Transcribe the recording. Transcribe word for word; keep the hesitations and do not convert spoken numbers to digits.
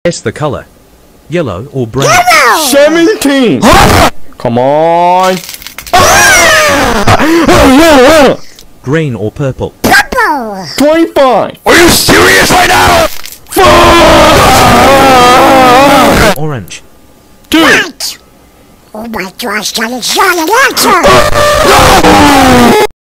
Guess the color. Yellow or brown? Yellow! seventeen! Come on! Green or purple? Purple! twenty-five! Are you serious right now? Orange. Two! White! Oh my gosh, Johnny, Johnny, answer!